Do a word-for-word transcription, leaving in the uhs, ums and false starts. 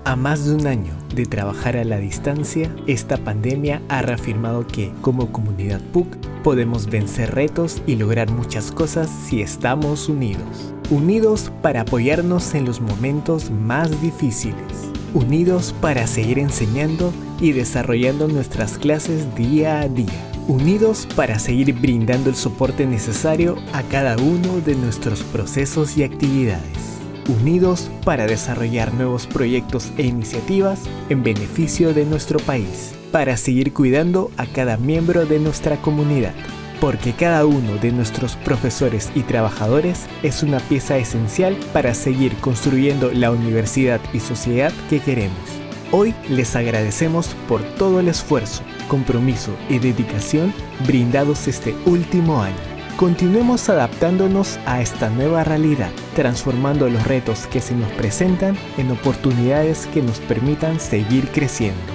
A más de un año de trabajar a la distancia, esta pandemia ha reafirmado que, como comunidad P U C, podemos vencer retos y lograr muchas cosas si estamos unidos. Unidos para apoyarnos en los momentos más difíciles. Unidos para seguir enseñando y desarrollando nuestras clases día a día. Unidos para seguir brindando el soporte necesario a cada uno de nuestros procesos y actividades. Unidos para desarrollar nuevos proyectos e iniciativas en beneficio de nuestro país, para seguir cuidando a cada miembro de nuestra comunidad, porque cada uno de nuestros profesores y trabajadores es una pieza esencial para seguir construyendo la universidad y sociedad que queremos. Hoy les agradecemos por todo el esfuerzo, compromiso y dedicación brindados este último año. Continuemos adaptándonos a esta nueva realidad, transformando los retos que se nos presentan en oportunidades que nos permitan seguir creciendo.